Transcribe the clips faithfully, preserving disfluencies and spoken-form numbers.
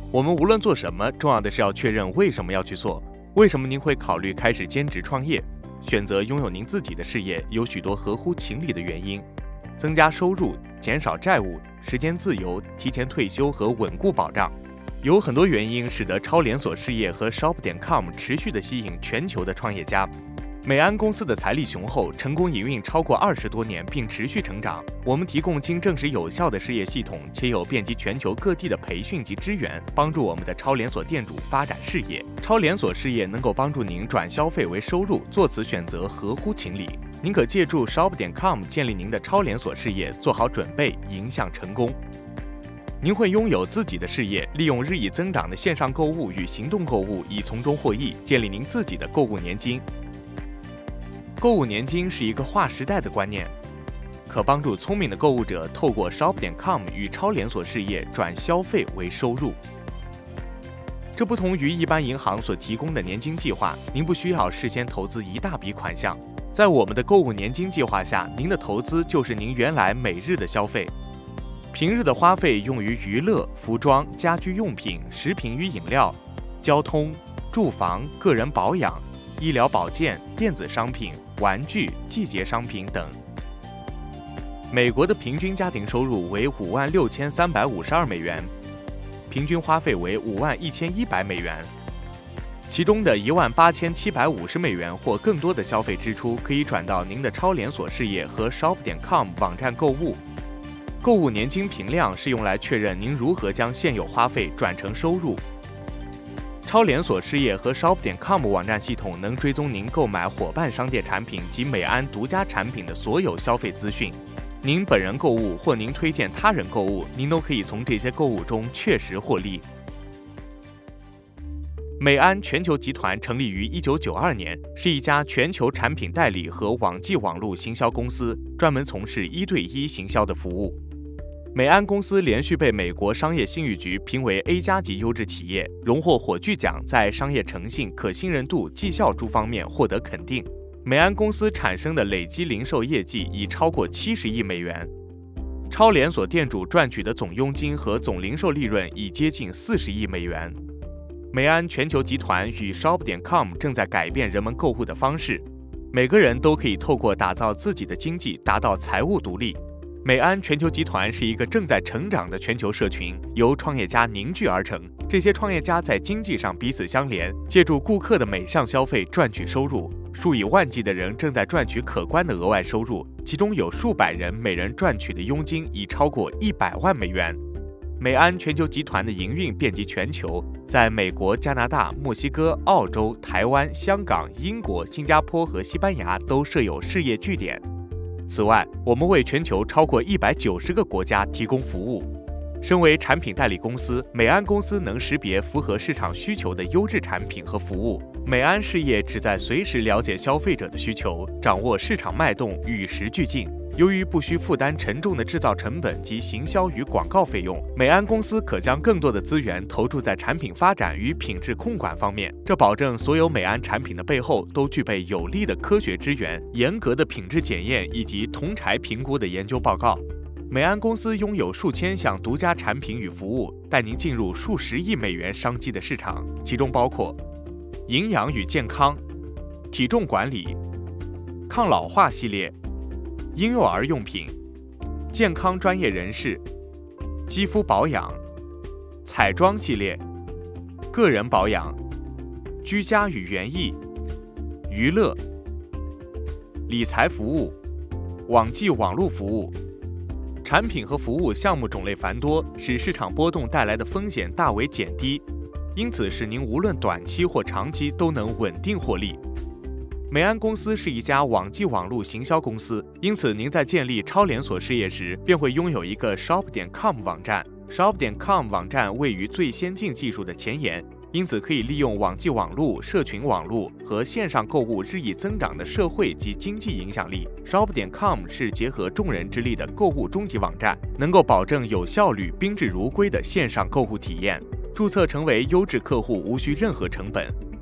我们无论做什么，重要的是要确认为什么要去做。为什么您会考虑开始兼职创业？选择拥有您自己的事业，有许多合乎情理的原因：增加收入、减少债务、时间自由、提前退休和稳固保障。有很多原因使得超连锁事业和 shop 点 com 持续地吸引全球的创业家。美安公司的财力雄厚，成功营运超过二十多年，并持续成长。我们提供经证实有效的事业系统，且有遍及全球各地的培训及支援，帮助我们的超连锁店主发展事业。超连锁事业能够帮助您转消费为收入，做此选择合乎情理。您可借助 shop 点 com 建立您的超连锁事业，做好准备，迎向成功。您会拥有自己的事业，利用日益增长的线上购物与行动购物，以从中获益，建立您自己的购物年金。购物年金是一个划时代的观念，可帮助聪明的购物者透过 shop 点 com 与超连锁事业转消费为收入。这不同于一般银行所提供的年金计划，您不需要事先投资一大笔款项。在我们的购物年金计划下，您的投资就是您原来每日的消费。平日的花费用于娱乐、服装、家居用品、食品与饮料、交通、住房、个人保养、医疗保健、电子商品、玩具、季节商品等。美国的平均家庭收入为五万六千三百五十二美元，平均花费为五万一千一百美元，其中的一万八千七百五十美元或更多的消费支出可以转到您的超连锁事业和 shop 点 com 网站购物。购物年金评量是用来确认您如何将现有花费转成收入。超连锁事业和 shop 点 com 网站系统能追踪您购买伙伴商店产品及美安独家产品的所有消费资讯。您本人购物或您推荐他人购物，您都可以从这些购物中确实获利。美安全球集团成立于一九九二年，是一家全球产品代理和网际网络行销公司，专门从事一对一行销的服务。美安公司连续被美国商业信誉局评为 A 加级优质企业，荣获火炬奖，在商业诚信、可信任度、绩效诸方面获得肯定。美安公司产生的累积零售业绩已超过七十亿美元，超连锁店主赚取的总佣金和总零售利润已接近四十亿美元。美安全球集团与 shop 点 com 正在改变人们购物的方式，每个人都可以透过打造自己的经济达到财务独立。美安全球集团是一个正在成长的全球社群，由创业家凝聚而成。这些创业家在经济上彼此相连，借助顾客的每项消费赚取收入。数以万计的人正在赚取可观的额外收入，其中有数百人每人赚取的佣金已超过一百万美元。美安全球集团的营运遍及全球，在美国、加拿大、墨西哥、澳洲、台湾、香港、英国、新加坡和西班牙都设有事业据点。此外，我们为全球超过一百九十个国家提供服务。身为产品代理公司，美安公司能识别符合市场需求的优质产品和服务。美安事业旨在随时了解消费者的需求，掌握市场脉动，与时俱进。由于不需负担沉重的制造成本及行销与广告费用，美安公司可将更多的资源投注在产品发展与品质控管方面，这保证所有美安产品的背后都具备有力的科学支援、严格的品质检验以及同柴评估的研究报告。美安公司拥有数千项独家产品与服务，带您进入数十亿美元商机的市场，其中包括营养与健康、体重管理、抗老化系列、婴幼儿用品、健康专业人士、肌肤保养、彩妆系列、个人保养、居家与园艺、娱乐、理财服务、网际网络服务。产品和服务项目种类繁多，使市场波动带来的风险大为减低，因此使您无论短期或长期都能稳定获利。美安公司是一家网际网络行销公司，因此您在建立超连锁事业时，便会拥有一个 shop 点 com 网站。shop 点 com 网站位于最先进技术的前沿，因此可以利用网际网络、社群网络和线上购物日益增长的社会及经济影响力。shop 点 com 是结合众人之力的购物终极网站，能够保证有效率、宾至如归的线上购物体验。注册成为优质客户无需任何成本。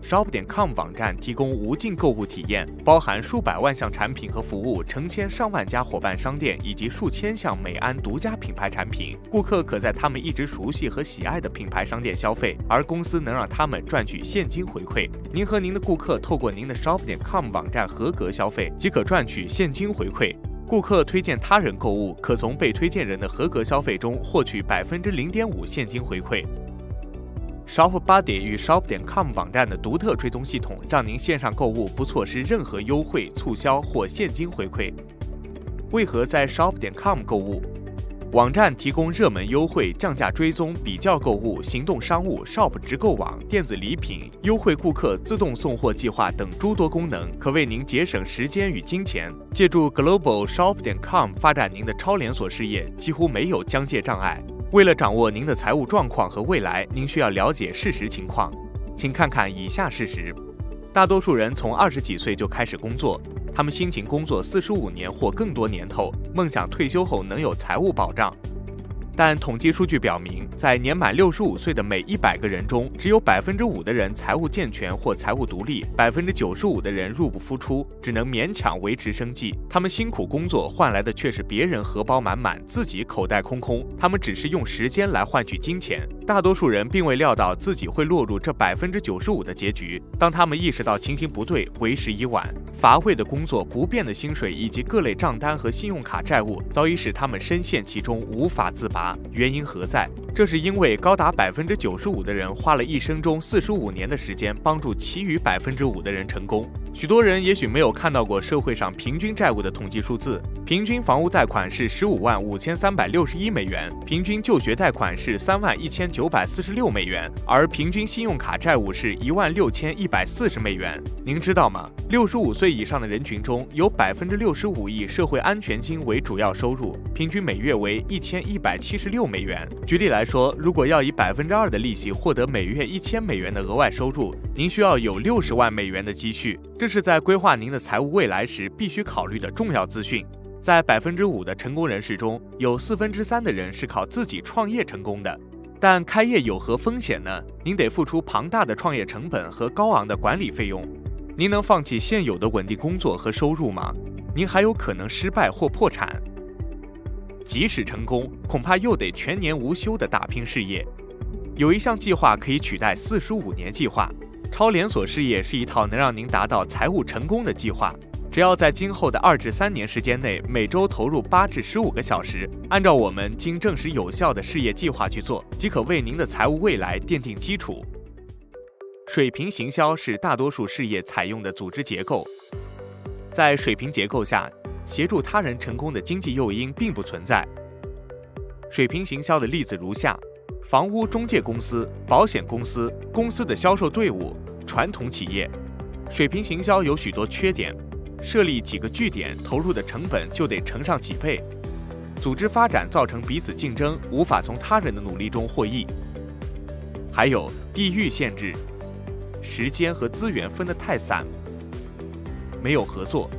shop 点 com 网站提供无尽购物体验，包含数百万项产品和服务，成千上万家伙伴商店以及数千项美安独家品牌产品。顾客可在他们一直熟悉和喜爱的品牌商店消费，而公司能让他们赚取现金回馈。您和您的顾客透过您的 shop 点 com 网站合格消费，即可赚取现金回馈。顾客推荐他人购物，可从被推荐人的合格消费中获取百分之零点五现金回馈。ShopBuddy 与 shop 点 com 网站的独特追踪系统，让您线上购物不错失任何优惠、促销或现金回馈。为何在 shop 点 com 购物？网站提供热门优惠、降价追踪、比较购物、行动商务、shop 直购网、电子礼品、优惠顾客自动送货计划等诸多功能，可为您节省时间与金钱。借助 Global shop 点 com 发展您的超连锁事业，几乎没有疆界障碍。为了掌握您的财务状况和未来，您需要了解事实情况。请看看以下事实：大多数人从二十几岁就开始工作，他们辛勤工作四十五年或更多年头，梦想退休后能有财务保障。但统计数据表明，在年满六十五岁的每一百个人中，只有百分之五的人财务健全或财务独立，百分之九十五的人入不敷出，只能勉强维持生计。他们辛苦工作换来的却是别人荷包满满，自己口袋空空。他们只是用时间来换取金钱。大多数人并未料到自己会落入这百分之九十五的结局。当他们意识到情形不对，为时已晚。乏味的工作、不变的薪水以及各类账单和信用卡债务，早已使他们深陷其中，无法自拔。原因何在？这是因为高达百分之九十五的人花了一生中四十五年的时间帮助其余百分之五的人成功。许多人也许没有看到过社会上平均债务的统计数字，平均房屋贷款是十五万五千三百六十一美元，平均就学贷款是三万一千九百四十六美元，而平均信用卡债务是一万六千一百四十美元。您知道吗？六十五岁以上的人群中有百分之六十五以社会安全金为主要收入，平均每月为一千一百七十六美元。举例来说，如果要以百分之二的利息获得每月一千美元的额外收入，您需要有六十万美元的积蓄。这是在规划您的财务未来时必须考虑的重要资讯。在百分之五的成功人士中，有四分之三的人是靠自己创业成功的。但开业有何风险呢？您得付出庞大的创业成本和高昂的管理费用。您能放弃现有的稳定工作和收入吗？您还有可能失败或破产。即使成功，恐怕又得全年无休地打拼事业。有一项计划可以取代四十五年计划。超连锁事业是一套能让您达到财务成功的计划。只要在今后的二至三年时间内，每周投入八至十五个小时，按照我们经证实有效的事业计划去做，即可为您的财务未来奠定基础。水平行销是大多数事业采用的组织结构。在水平结构下，协助他人成功的经济诱因并不存在。水平行销的例子如下：房屋中介公司、保险公司、公司的销售队伍、传统企业。水平行销有许多缺点，设立几个据点，投入的成本就得乘上几倍。组织发展造成彼此竞争，无法从他人的努力中获益。还有地域限制，时间和资源分得太散，没有合作。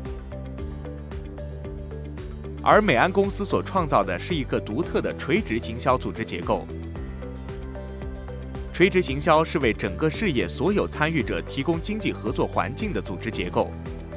而美安公司所创造的是一个独特的垂直行销组织结构。垂直行销是为整个事业所有参与者提供经济合作环境的组织结构。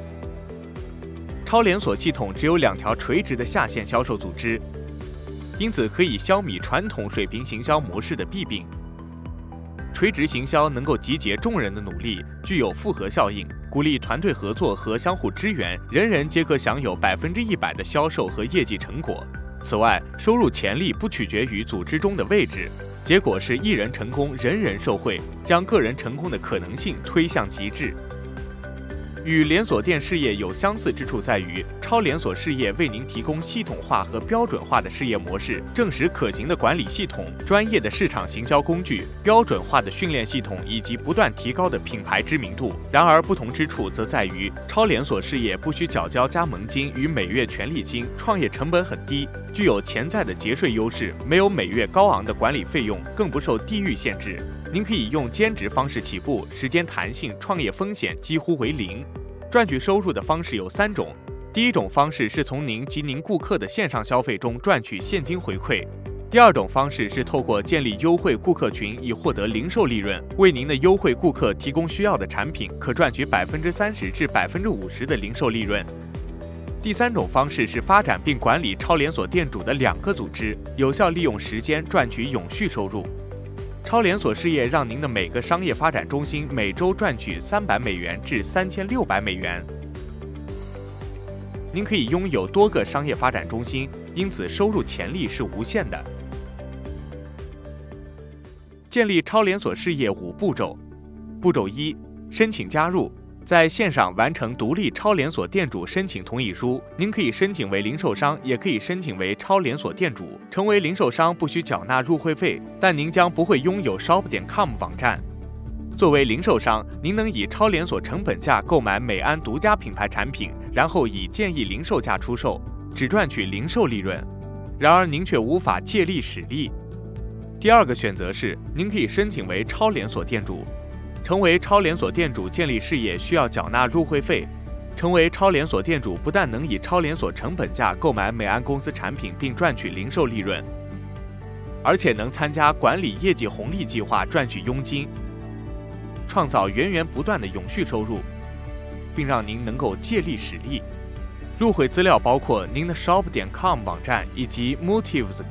超连锁系统只有两条垂直的下线销售组织，因此可以消弭传统水平行销模式的弊病。垂直行销能够集结众人的努力，具有复合效应，鼓励团队合作和相互支援，人人皆可享有百分之一百的销售和业绩成果。此外，收入潜力不取决于组织中的位置，结果是一人成功，人人受惠，将个人成功的可能性推向极致。与连锁店事业有相似之处在于，超连锁事业为您提供系统化和标准化的事业模式、证实可行的管理系统、专业的市场行销工具、标准化的训练系统以及不断提高的品牌知名度。然而，不同之处则在于，超连锁事业不需缴交加盟金与每月权利金，创业成本很低，具有潜在的节税优势，没有每月高昂的管理费用，更不受地域限制。您可以用兼职方式起步，时间弹性，创业风险几乎为零。赚取收入的方式有三种。第一种方式是从您及您顾客的线上消费中赚取现金回馈。 第二种方式是透过建立优惠顾客群以获得零售利润，为您的优惠顾客提供需要的产品，可赚取百分之三十至百分之五十的零售利润。第三种方式是发展并管理超连锁店主的两个组织，有效利用时间赚取永续收入。超连锁事业让您的每个商业发展中心每周赚取三百美元至三千六百美元。您可以拥有多个商业发展中心，因此收入潜力是无限的。建立超连锁事业五步骤。步骤一：申请加入。在线上完成独立超连锁店主申请同意书，您可以申请为零售商，也可以申请为超连锁店主。成为零售商不需缴纳入会费，但您将不会拥有 shop 点 com 网站。作为零售商，您能以超连锁成本价购买美安独家品牌产品，然后以建议零售价出售，只赚取零售利润。然而您却无法借力使力。第二个选择是，您可以申请为超连锁店主。成为超连锁店主建立事业需要缴纳入会费。成为超连锁店主不但能以超连锁成本价购买美安公司产品并赚取零售利润，而且能参加管理业绩红利计划赚取佣金，创造源源不断的永续收入，并让您能够借力使力。入会资料包括您的 shop 点 com 网站以及 Motives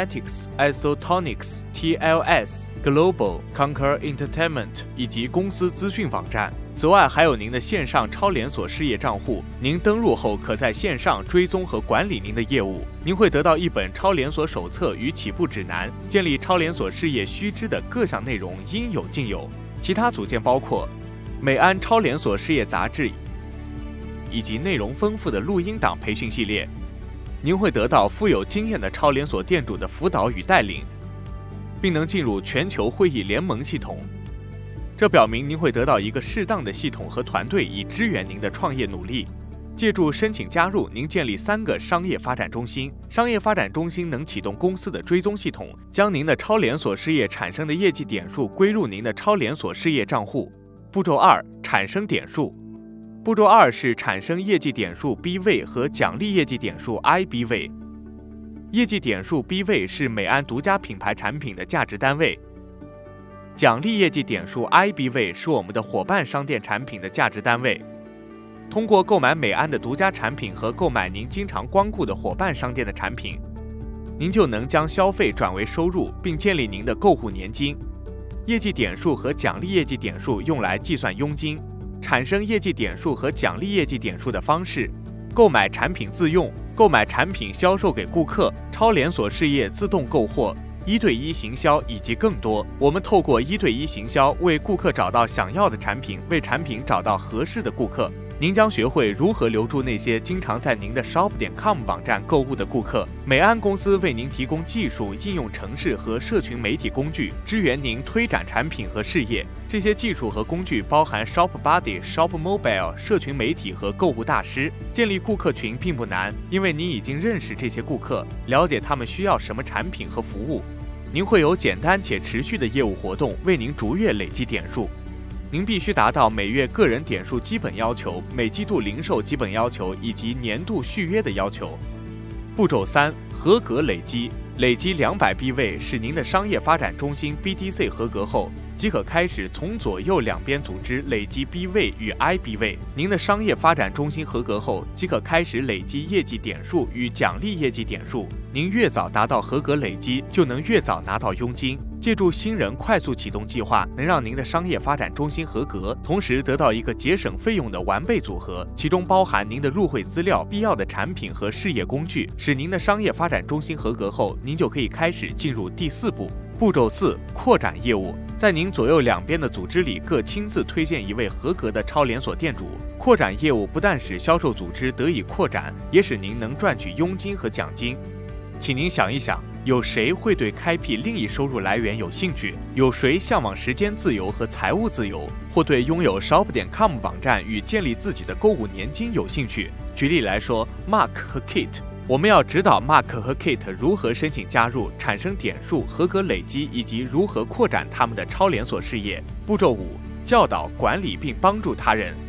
Cosmetics、Isotonics、T L S、Global、Conquer Entertainment 以及公司资讯网站。此外，还有您的线上超连锁事业账户。您登入后，可在线上追踪和管理您的业务。您会得到一本超连锁手册与起步指南，建立超连锁事业须知的各项内容应有尽有。其他组件包括美安超连锁事业杂志，以及内容丰富的录音档培训系列。您会得到富有经验的超连锁店主的辅导与带领，并能进入全球会议联盟系统。这表明您会得到一个适当的系统和团队以支援您的创业努力。借助申请加入，您建立三个商业发展中心。商业发展中心能启动公司的追踪系统，将您的超连锁事业产生的业绩点数归入您的超连锁事业账户。步骤二：产生点数。步骤二是产生业绩点数 B 位和奖励业绩点数 I B 位。业绩点数 B 位是美安独家品牌产品的价值单位，奖励业绩点数 I B 位是我们的伙伴商店产品的价值单位。通过购买美安的独家产品和购买您经常光顾的伙伴商店的产品，您就能将消费转为收入，并建立您的购户年金。业绩点数和奖励业绩点数用来计算佣金。产生业绩点数和奖励业绩点数的方式：购买产品自用、购买产品销售给顾客、超连锁事业自动购货、一对一行销以及更多。我们透过一对一行销为顾客找到想要的产品，为产品找到合适的顾客。您将学会如何留住那些经常在您的 shop 点 com 网站购物的顾客。美安公司为您提供技术、应用程式和社群媒体工具，支援您推展产品和事业。这些技术和工具包含 Shop Buddy、Shop Mobile、社群媒体和购物大师。建立顾客群并不难，因为您已经认识这些顾客，了解他们需要什么产品和服务。您会有简单且持续的业务活动，为您逐月累积点数。您必须达到每月个人点数基本要求、每季度零售基本要求以及年度续约的要求。步骤三：合格累积。累积两百 B 位，使您的商业发展中心 B T C 合格后，即可开始从左右两边组织累积 B 位与 I B 位。您的商业发展中心合格后，即可开始累积业绩点数与奖励业绩点数。您越早达到合格累积，就能越早拿到佣金。借助新人快速启动计划，能让您的商业发展中心合格，同时得到一个节省费用的完备组合，其中包含您的入会资料、必要的产品和事业工具。使您的商业发展中心合格后，您就可以开始进入第四步。步骤四：扩展业务。在您左右两边的组织里各亲自推荐一位合格的超连锁店主。扩展业务不但使销售组织得以扩展，也使您能赚取佣金和奖金。请您想一想，有谁会对开辟另一收入来源有兴趣？有谁向往时间自由和财务自由，或对拥有 shop 点 com 网站与建立自己的购物年金有兴趣？举例来说 ，Mark 和 Kate， 我们要指导 Mark 和 Kate 如何申请加入、产生点数、合格累积，以及如何扩展他们的超连锁事业。步骤五：教导、管理并帮助他人。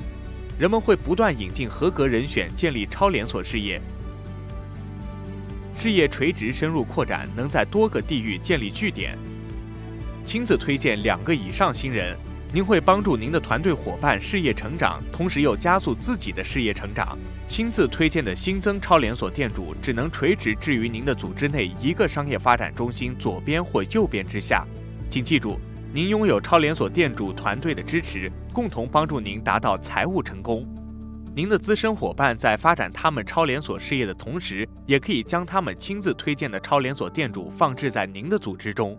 人们会不断引进合格人选，建立超连锁事业。 事业垂直深入扩展，能在多个地域建立据点。亲自推荐两个以上新人，您会帮助您的团队伙伴事业成长，同时又加速自己的事业成长。亲自推荐的新增超连锁店主只能垂直置于您的组织内一个商业发展中心左边或右边之下。请记住，您拥有超连锁店主团队的支持，共同帮助您达到财务成功。您的资深伙伴在发展他们超连锁事业的同时，也可以将他们亲自推荐的超连锁店主放置在您的组织中。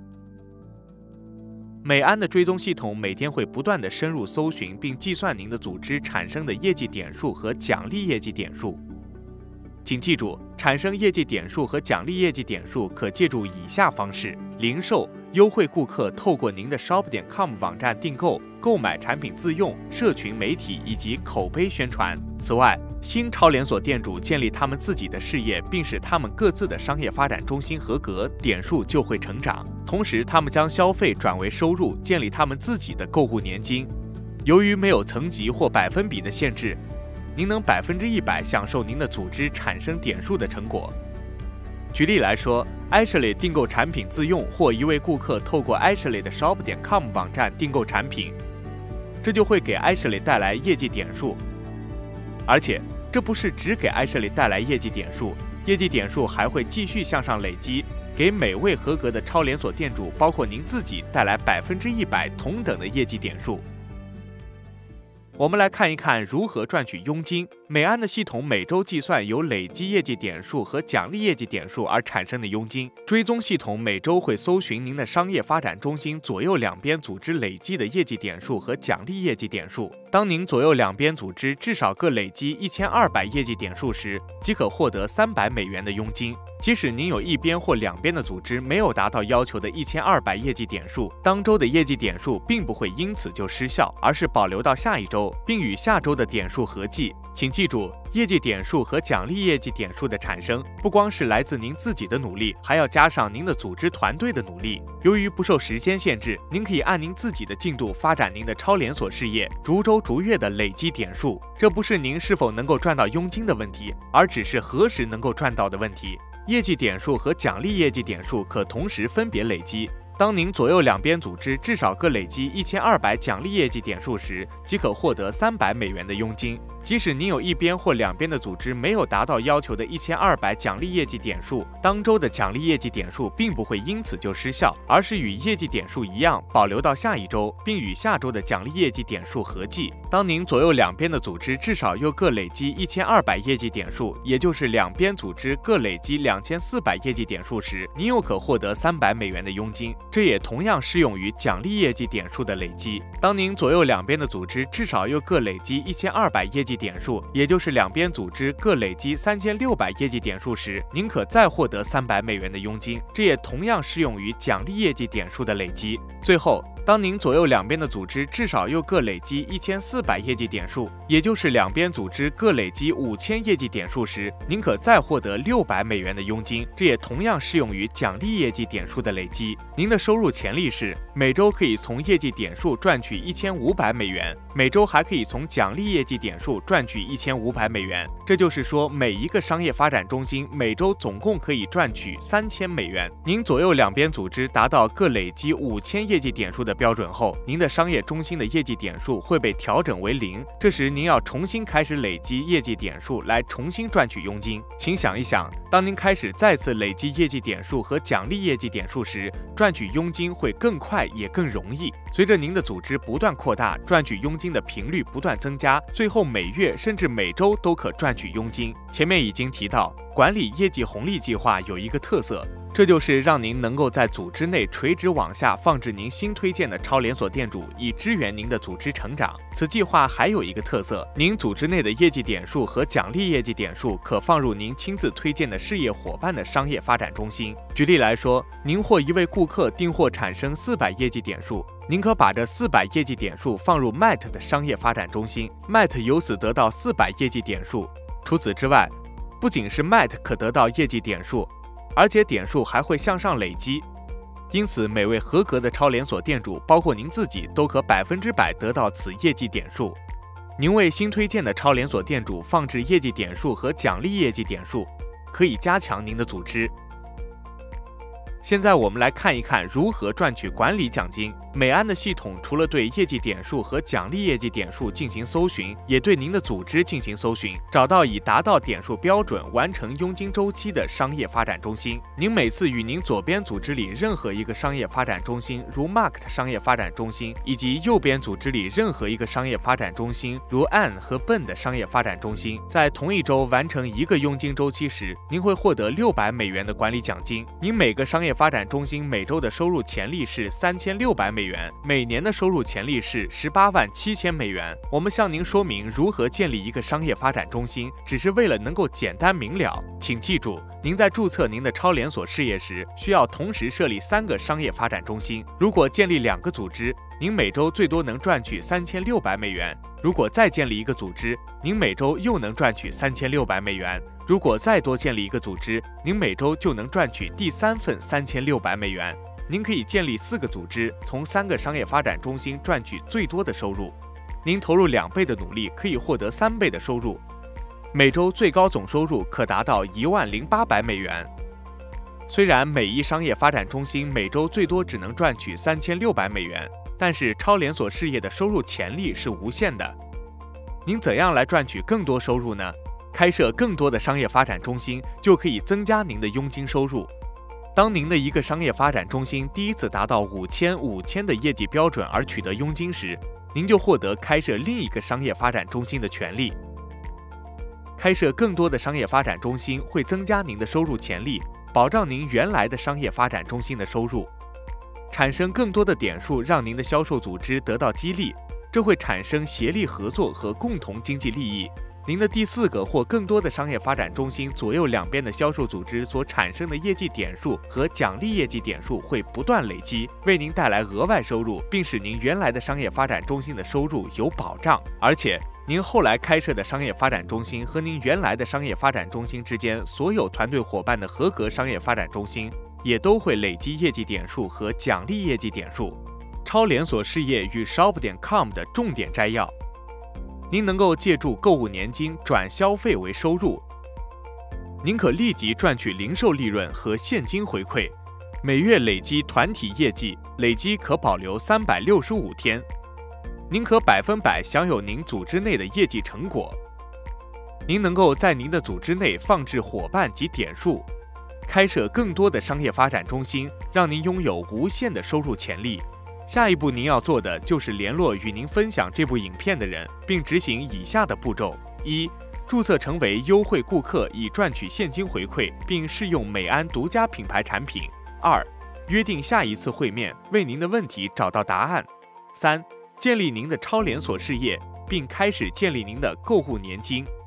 美安的追踪系统每天会不断地深入搜寻并计算您的组织产生的业绩点数和奖励业绩点数。请记住，产生业绩点数和奖励业绩点数可借助以下方式：零售、优惠顾客透过您的 shop 点 com 网站订购、购买产品自用、社群媒体以及口碑宣传。此外，新超连锁店主建立他们自己的事业，并使他们各自的商业发展中心合格，点数就会成长。同时，他们将消费转为收入，建立他们自己的购物年金。由于没有层级或百分比的限制，您能百分之一百享受您的组织产生点数的成果。举例来说 ，Ashley 订购产品自用，或一位顾客透过 Ashley 的 shop 点 com 网站订购产品，这就会给 Ashley 带来业绩点数。而且，这不是只给 Ashley 带来业绩点数，业绩点数还会继续向上累积，给每位合格的超连锁店主，包括您自己，带来百分之一百同等的业绩点数。我们来看一看如何赚取佣金。美安的系统每周计算由累积业绩点数和奖励业绩点数而产生的佣金。追踪系统每周会搜寻您的商业发展中心左右两边组织累积的业绩点数和奖励业绩点数。当您左右两边组织至少各累积一千二百业绩点数时，即可获得三百美元的佣金。即使您有一边或两边的组织没有达到要求的一千二百业绩点数，当周的业绩点数并不会因此就失效，而是保留到下一周，并与下周的点数合计。请记住，业绩点数和奖励业绩点数的产生，不光是来自您自己的努力，还要加上您的组织团队的努力。由于不受时间限制，您可以按您自己的进度发展您的超连锁事业，逐周逐月的累积点数。这不是您是否能够赚到佣金的问题，而只是何时能够赚到的问题。业绩点数和奖励业绩点数可同时分别累积。当您左右两边组织至少各累积一千二百奖励业绩点数时，即可获得三百美元的佣金。即使您有一边或两边的组织没有达到要求的一千二百奖励业绩点数，当周的奖励业绩点数并不会因此就失效，而是与业绩点数一样保留到下一周，并与下周的奖励业绩点数合计。当您左右两边的组织至少又各累积一千二百业绩点数，也就是两边组织各累积两千四百业绩点数时，您又可获得三百美元的佣金。这也同样适用于奖励业绩点数的累积。当您左右两边的组织至少又各累积一千二百业绩点数，也就是两边组织各累积三千六百业绩点数时，您可再获得三百美元的佣金。这也同样适用于奖励业绩点数的累积。最后，当您左右两边的组织至少又各累积一千四百业绩点数，也就是两边组织各累积五千业绩点数时，您可再获得六百美元的佣金。这也同样适用于奖励业绩点数的累积。您的收入潜力是每周可以从业绩点数赚取一千五百美元，每周还可以从奖励业绩点数赚取一千五百美元。这就是说，每一个商业发展中心每周总共可以赚取三千美元。您左右两边组织达到各累积五千业绩点数的标准后，您的商业中心的业绩点数会被调整为零，这时您要重新开始累积业绩点数来重新赚取佣金。请想一想，当您开始再次累积业绩点数和奖励业绩点数时，赚取佣金会更快也更容易。随着您的组织不断扩大，赚取佣金的频率不断增加，最后每月甚至每周都可赚取佣金。前面已经提到，管理业绩红利计划有一个特色，这就是让您能够在组织内垂直往下放置您新推荐的超连锁店主，以支援您的组织成长。此计划还有一个特色，您组织内的业绩点数和奖励业绩点数可放入您亲自推荐的事业伙伴的商业发展中心。举例来说，您或一位顾客订货产生四百业绩点数，您可把这四百业绩点数放入 Matt 的商业发展中心 ，Matt 由此得到四百业绩点数。除此之外，不仅是 Matt 可得到业绩点数，而且点数还会向上累积。因此，每位合格的超连锁店主，包括您自己，都可百分之百得到此业绩点数。您为新推荐的超连锁店主放置业绩点数和奖励业绩点数， 可以加强您的组织。现在我们来看一看如何赚取管理奖金。美安的系统除了对业绩点数和奖励业绩点数进行搜寻，也对您的组织进行搜寻，找到已达到点数标准、完成佣金周期的商业发展中心。您每次与您左边组织里任何一个商业发展中心，如 Market 商业发展中心，以及右边组织里任何一个商业发展中心，如 An 和 Ben 的商业发展中心，在同一周完成一个佣金周期时，您会获得六百美元的管理奖金。您每个商业发展中心每周的收入潜力是三千六百美元，每年的收入潜力是十八万七千美元。我们向您说明如何建立一个商业发展中心，只是为了能够简单明了。请记住，您在注册您的超连锁事业时，需要同时设立三个商业发展中心。如果建立两个组织，您每周最多能赚取三千六百美元。如果再建立一个组织，您每周又能赚取三千六百美元。如果再多建立一个组织，您每周就能赚取第三份三千六百美元。您可以建立四个组织，从三个商业发展中心赚取最多的收入。您投入两倍的努力，可以获得三倍的收入。每周最高总收入可达到一万零八百美元。虽然每一商业发展中心每周最多只能赚取三千六百美元，但是超连锁事业的收入潜力是无限的。您怎样来赚取更多收入呢？开设更多的商业发展中心，就可以增加您的佣金收入。当您的一个商业发展中心第一次达到五千五千的业绩标准而取得佣金时，您就获得开设另一个商业发展中心的权利。开设更多的商业发展中心会增加您的收入潜力，保障您原来的商业发展中心的收入。产生更多的点数，让您的销售组织得到激励，这会产生协力合作和共同经济利益。您的第四个或更多的商业发展中心左右两边的销售组织所产生的业绩点数和奖励业绩点数会不断累积，为您带来额外收入，并使您原来的商业发展中心的收入有保障。而且，您后来开设的商业发展中心和您原来的商业发展中心之间所有团队伙伴的合格商业发展中心，也都会累积业绩点数和奖励业绩点数。超连锁事业与 shop 点 com 的重点摘要。您能够借助购物年金转消费为收入，您可立即赚取零售利润和现金回馈，每月累积团体业绩，累积可保留三百六十五天，您可百分百享有您组织内的业绩成果。您能够在您的组织内放置伙伴及点数，开设更多的商业发展中心，让您拥有无限的收入潜力。下一步您要做的就是联络与您分享这部影片的人，并执行以下的步骤：一、注册成为优惠顾客以赚取现金回馈，并试用美安独家品牌产品；二、约定下一次会面，为您的问题找到答案；三、建立您的超连锁事业，并开始建立您的购物年金。